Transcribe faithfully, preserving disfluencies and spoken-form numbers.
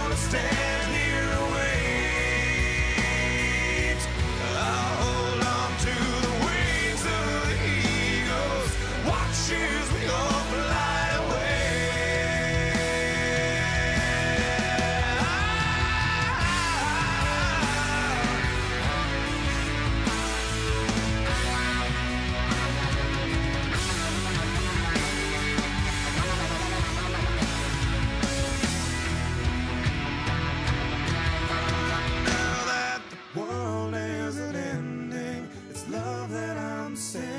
gonna stand here and wait. I'll hold on to the wings of the eagles, watch as we all fly away. Now that the world isn't ending, it's love that I'm saying.